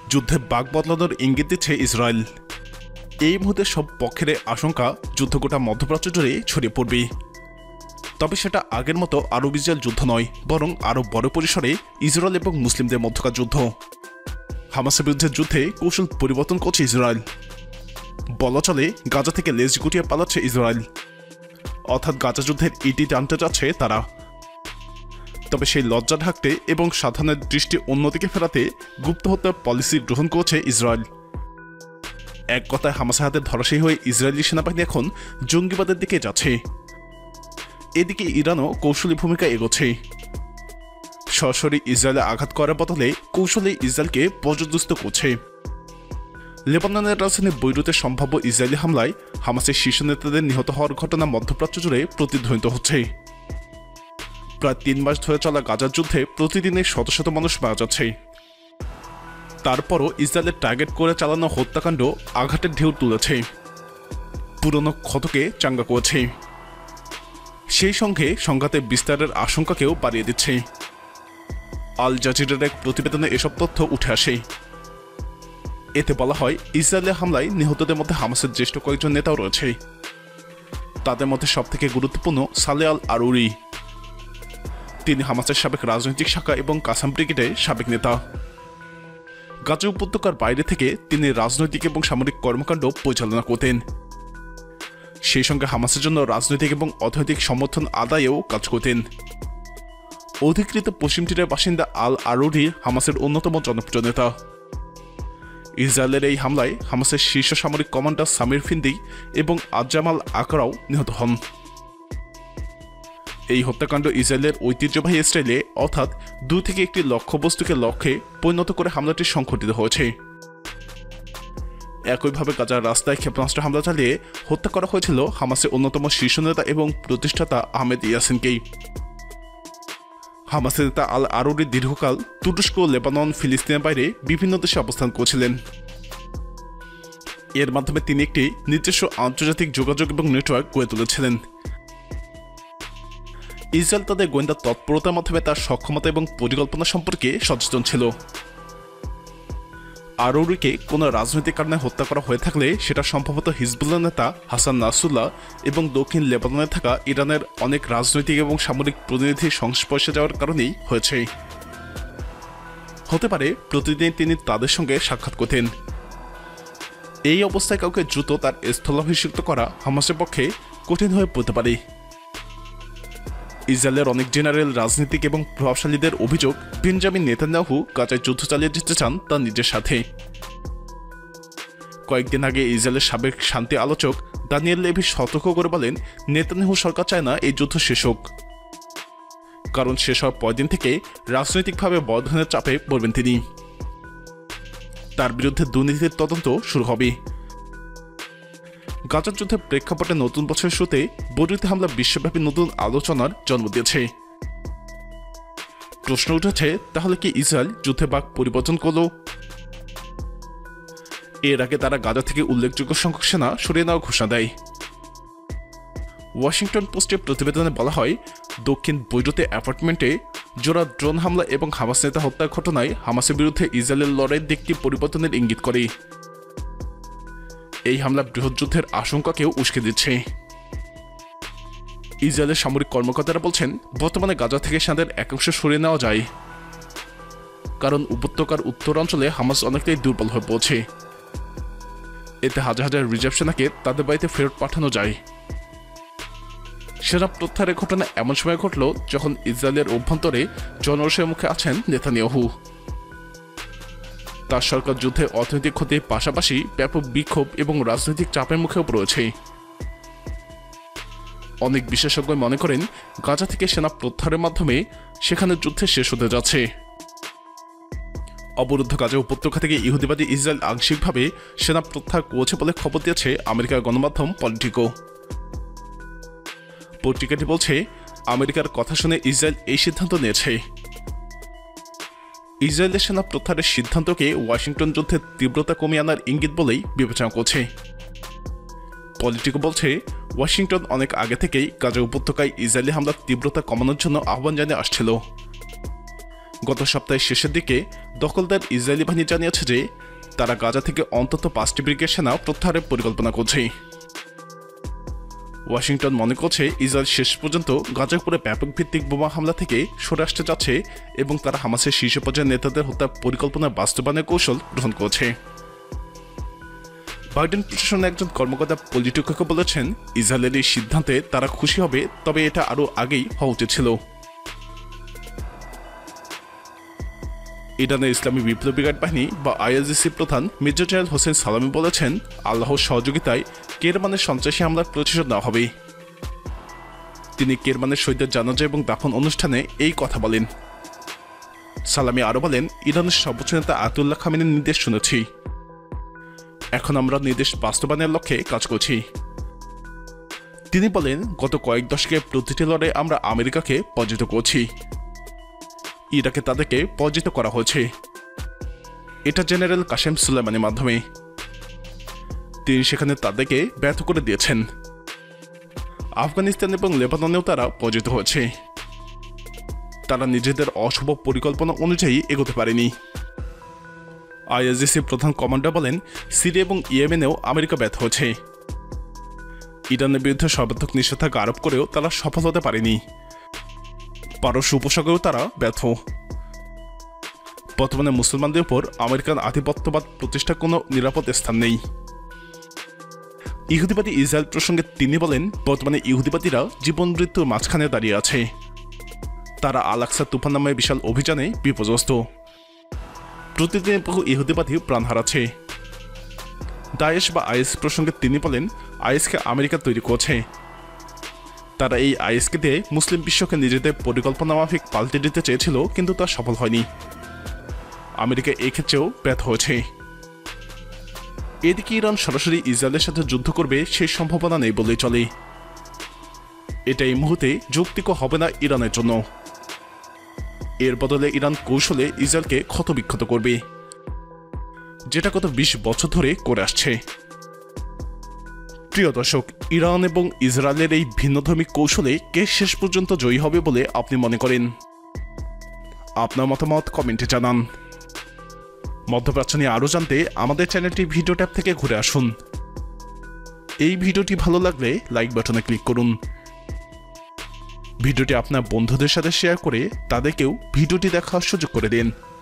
যুদ্ধে বাগ বদলানোর ইঙ্গিত দিচ্ছে ইসরায়েল। এই মুহূর্তে সব পক্ষের আশঙ্কা যুদ্ধ গোটা মধ্যপ্রাচ্য জুড়ে ছড়িয়ে পড়বে। তবে সেটা আগের মতো আরব ইসরায়েল যুদ্ধ নয়, বরং আরও বড় পরিসরে ইসরায়েল এবং মুসলিমদের মধ্যকার যুদ্ধ। হামাসের বিরুদ্ধে যুদ্ধে কৌশল পরিবর্তন করছে ইসরায়েল। বলা চলে গাজা থেকে লেজ গুটিয়ে পালাচ্ছে ইসরায়েল, অর্থাৎ গাজা যুদ্ধের ইতি টানতে যাচ্ছে তারা। তবে সেই লজ্জা ঢাকতে এবং সাধারণের দৃষ্টি অন্যদিকে ফেরাতে গুপ্ত হত্যার পলিসি গ্রহণ করছে ইসরায়েল। এক কথায় হামাসের হাতে ধরাশায়ী হয়ে ইসরায়েলি সেনাবাহিনী এখন জঙ্গিবাদের দিকে যাচ্ছে। এদিকে ইরানও কৌশলী ভূমিকা এগোচ্ছে। সরাসরি ইসরায়েলে আঘাত করার বদলে কৌশলে ইসরায়েলকে পর্যদস্ত করছে। লেবাননের রাজধানী বৈরুতে সম্ভাব্য ইসরায়েলি হামলায় হামাসের শীর্ষ নেতাদের নিহত হওয়ার ঘটনা মধ্যপ্রাচ্য জুড়ে প্রতিধ্বনিত হচ্ছে। প্রায় 3 মাস ধরে চলা গাজার যুদ্ধে প্রতিদিনে শত শত মানুষ মারা যাচ্ছে। তারপরও ইসরায়েলের টার্গেট করে চালানো হত্যাকাণ্ড আঘাতের ঢেউ তুলেছে, পুরনো ক্ষতকে চাঙ্গা করেছে। সেই সঙ্গে সংঘাতের বিস্তারের আশঙ্কাকেও বাড়িয়ে দিচ্ছে। আল জাজিরার এক প্রতিবেদনে এসব তথ্য উঠে আসে। এতে বলা হয়, ইসরায়েলের হামলায় নিহতদের মধ্যে হামাসের জ্যেষ্ঠ কয়েকজন নেতাও রয়েছে। তাদের মধ্যে সবথেকে গুরুত্বপূর্ণ সালে আল আরুরি। তিনি হামাসের সাবেক রাজনৈতিক শাখা এবং কাসাম ব্রিগেডের সাবেক নেতা। গাজা উপত্যকার বাইরে থেকে তিনি রাজনৈতিক এবং সামরিক কর্মকাণ্ড পরিচালনা করতেন। সেই সঙ্গে হামাসের জন্য রাজনৈতিক এবং অর্থনৈতিক সমর্থন আদায়েও কাজ করতেন। অধিকৃত পশ্চিম তীরের বাসিন্দা আল আরুরি হামাসের অন্যতম জনপ্রিয় নেতা। ইসরায়েলের এই হামলায় হামাসের শীর্ষ সামরিক কমান্ডার সামির ফিন্দি এবং আজামাল আকরাও নিহত হন। এই হত্যাকাণ্ড ইসরায়েলের ঐতিহ্যবাহী স্টাইলে, অর্থাৎ 2 থেকে একটি লক্ষ্যবস্তুকে লক্ষ্যে পরিণত করে হামলাটি সংঘটিত হয়েছে। একইভাবে গাজার রাস্তায় ক্ষেপণাস্ত্র হামলা চালিয়ে হত্যা করা হয়েছিল হামাসের অন্যতম শীর্ষ নেতা এবং প্রতিষ্ঠাতা আহমেদ ইয়াসিনকেই। হামাসের নেতা আল আরুরি দীর্ঘকাল তুরস্ক, লেবানন, ফিলিস্তিনের বাইরে বিভিন্ন দেশে অবস্থান করছিলেন। এর মাধ্যমে তিনি একটি নিজস্ব আন্তর্জাতিক যোগাযোগ এবং নেটওয়ার্ক গড়ে তুলেছিলেন। ইসরায়েল তাদের গোয়েন্দা তৎপরতার মাধ্যমে তার সক্ষমতা এবং পরিকল্পনা সম্পর্কে সচেতন ছিল। আরুরিকে কোনো রাজনৈতিক কারণে হত্যা করা হয়ে থাকলে সেটা সম্ভবত হিজবুল্লাহ নেতা হাসান নাসরুল্লাহ এবং দক্ষিণ লেবাননে থাকা ইরানের অনেক রাজনৈতিক এবং সামরিক প্রতিনিধির সংস্পর্শে যাওয়ার কারণেই হয়েছে। হতে পারে প্রতিদিন তিনি তাদের সঙ্গে সাক্ষাৎ করতেন। এই অবস্থায় কাউকে দ্রুত তার স্থলাভিষিক্ত করা হামাসের পক্ষে কঠিন হয়ে পড়তে পারে। ইসরায়েলের অনেক জেনারেল, রাজনীতিক এবং প্রভাবশালীদের অভিযোগ, বেঞ্জামিন নেতানিয়াহু গাজায় যুদ্ধ চালিয়ে যেতে চান তার নিজের সাথে। কয়েকদিন আগে ইসরায়েলের সাবেক শান্তি আলোচক দানিয়েল লেভি সতর্ক করে বলেন, নেতানিয়াহু সরকার চায় না এই যুদ্ধ শেষ হোক, কারণ শেষ হওয়ার পরদিন থেকে রাজনৈতিকভাবে বড় ধরনের চাপে পড়বেন তিনি। তার বিরুদ্ধে দুর্নীতির তদন্ত শুরু হবে। গাজার যুদ্ধের প্রেক্ষাপটে নতুন বছরের শুরুতে বৈরুতে হামলা বিশ্বব্যাপী নতুন আলোচনার জন্ম দিয়েছে। প্রশ্ন উঠেছে, তাহলে কি ইসরায়েল যুদ্ধে বাঁক পরিবর্তন করল? এর আগে তারা গাজা থেকে উল্লেখযোগ্য সংখ্যক সেনা সরিয়ে নেওয়ার ঘোষণা দেয়। ওয়াশিংটন পোস্টের প্রতিবেদনে বলা হয়, দক্ষিণ বৈরুতে অ্যাপার্টমেন্টে জোড়া ড্রোন হামলা এবং হামাস নেতা হত্যার ঘটনায় হামাসের বিরুদ্ধে ইসরায়েলের লড়াইয়ের দিকটি পরিবর্তনের ইঙ্গিত করে। এই হামলা বৃহৎ যুদ্ধের আশঙ্কাকেও উস্কে দিচ্ছে। ইসরায়েলের সামরিক কর্মকর্তারা বলছেন, বর্তমানে গাজা থেকে সেনাদের একাংশ সরিয়ে নেওয়া যায়, কারণ উপত্যকার উত্তরাঞ্চলে হামাস অনেকটাই দুর্বল হয়ে পড়ছে। এতে হাজার হাজার রিজার্ভ সেনাকে তাদের বাড়িতে ফেরত পাঠানো যায়। সেনা প্রত্যাহারের ঘটনা এমন সময় ঘটল যখন ইসরায়েলের অভ্যন্তরে জনরোষের মুখে আছেন নেতানিয়াহু। তার সরকার যুদ্ধে অর্থনৈতিক ক্ষতির পাশাপাশি ব্যাপক বিক্ষোভ এবং রাজনৈতিক চাপের মুখেও পড়েছে। অনেক বিশেষজ্ঞ মনে করেন, গাজা থেকে সেনা প্রত্যাহারের মাধ্যমে সেখানে যুদ্ধে শেষ হতে যাচ্ছে। অবরুদ্ধ গাজা উপত্যকা থেকে ইহুদিবাদী ইসরায়েল আংশিকভাবে সেনা প্রত্যাহার করেছে বলে খবর দিয়েছে আমেরিকার গণমাধ্যম পলিটিকো। পত্রিকাটি বলছে, আমেরিকার কথা শুনে ইসরায়েল এই সিদ্ধান্ত নিয়েছে। ইসরায়েলের সেনা প্রত্যাহারের সিদ্ধান্তকে ওয়াশিংটন যুদ্ধের তীব্রতা কমিয়ে আনার ইঙ্গিত বলেই বিবেচনা করছে। পলিটিকো বলছে, ওয়াশিংটন অনেক আগে থেকেই গাজা উপত্যকায় ইসরায়েলি হামলার তীব্রতা কমানোর জন্য আহ্বান জানিয়ে আসছিল। গত সপ্তাহের শেষের দিকে দখলদার ইসরায়েলি বাহিনী জানিয়েছে যে তারা গাজা থেকে অন্তত 5টি ব্রিগেড সেনা প্রত্যাহারের পরিকল্পনা করছে। ওয়াশিংটন মনে করছে ইসরায়েল শেষ পর্যন্ত গাজার উপরে ব্যাপক ভিত্তিক বোমা হামলা থেকে সরে আসতে যাচ্ছে এবং তারা হামাসের শীর্ষ পর্যায়ের নেতাদের হত্যার পরিকল্পনা বাস্তবায়নের কৌশল গ্রহণ করছে। বাইডেন প্রশাসনের একজন কর্মকর্তা পলিটিকোকে বলেছেন, ইসরায়েলের এই সিদ্ধান্তে তারা খুশি হবে, তবে এটা আরও আগেই হওয়া উচিত ছিল। ইরানের ইসলামী বিপ্লবী গার্ড বাহিনী বা আইআরজিসি প্রধান মেজর জেনারেল হোসেন সালামি বলেছেন, আল্লাহর সহযোগিতায় কেরমানের সন্ত্রাসী হামলার প্রতিশোধ নেওয়া হবে। তিনি কেরমানের শহীদের জানাজা এবং দাফন অনুষ্ঠানে এই কথা বলেন। সালামি আরও বলেন, ইরানের সর্বোচ্চ নেতা আয়াতুল্লাহ খামেনির নির্দেশ শুনেছি, এখন আমরা নির্দেশ বাস্তবায়নের লক্ষ্যে কাজ করছি। তিনি বলেন, গত কয়েক দশকে প্রতিটি লড়াই আমরা আমেরিকাকে পরাজিত করছি, ইরাকে তাদেরকে পরাজিত করা হয়েছে, এটা জেনারেল কাসেম সুলাইমানির মাধ্যমে। তিনি সেখানে তাদেরকে ব্যর্থ করে দিয়েছেন। আফগানিস্তান এবং লেবাননেও তারা পরাজিত হয়েছে, তারা নিজেদের অশুভ পরিকল্পনা অনুযায়ী এগোতে পারেনি। আইআরজিসি প্রধান কমান্ডার বলেন, সিরিয়া এবং ইয়েমেনেও আমেরিকা ব্যর্থ হয়েছে, ইরানের বিরুদ্ধে সর্বাত্মক নিষেধাজ্ঞা আরোপ করেও তারা সফল হতে পারেনি, পারস্য উপসাগরেও তারা ব্যর্থ। বর্তমানে মুসলমানদের উপর আমেরিকান আধিপত্যবাদ প্রতিষ্ঠার কোনো নিরাপদ স্থান নেই। ইহুদিবাদী ইসরায়েল প্রসঙ্গে তিনি বলেন, বর্তমানে ইহুদিবাদীরা জীবন মৃত্যুর মাঝখানে দাঁড়িয়ে আছে, তারা আল আকসা তুফান নামের বিশাল অভিযানে বিপর্যস্ত, প্রতিদিন বহু ইহুদিবাদী প্রাণ হারাচ্ছে। দায়েশ বা আইএস প্রসঙ্গে তিনি বলেন, আইএসকে আমেরিকা তৈরি করছে, তারা এই আইএসকে দিয়ে মুসলিম বিশ্বকে নিজেদের পরিকল্পনা মাফিক পাল্টে দিতে চেয়েছিল, কিন্তু তা সফল হয়নি, আমেরিকা এক্ষেত্রেও ব্যর্থ হয়েছে। এদিকে ইরান সরাসরি ইসরায়েলের সাথে যুদ্ধ করবে সেই সম্ভাবনা নেই বলেই চলে। এটা এই মুহূর্তে যৌক্তিক হবে না ইরানের জন্য। এর বদলে ইরান কৌশলে ইসরায়েলকে ক্ষতবিক্ষত করবে, যেটা গত 20 বছর ধরে করে আসছে। প্রিয় দর্শক, ইরান এবং ইসরায়েলের এই ভিন্নধর্মী কৌশলে কে শেষ পর্যন্ত জয়ী হবে বলে আপনি মনে করেন? আপনার মতামত কমেন্টে জানান। মধ্যপ্রাচ্য নিয়ে আরও জানতে আমাদের চ্যানেলটি ভিডিও ট্যাব থেকে ঘুরে আসুন। এই ভিডিওটি ভালো লাগলে লাইক বাটনে ক্লিক করুন। ভিডিওটি আপনার বন্ধুদের সাথে শেয়ার করে তাদেরকেও ভিডিওটি দেখার সুযোগ করে দিন।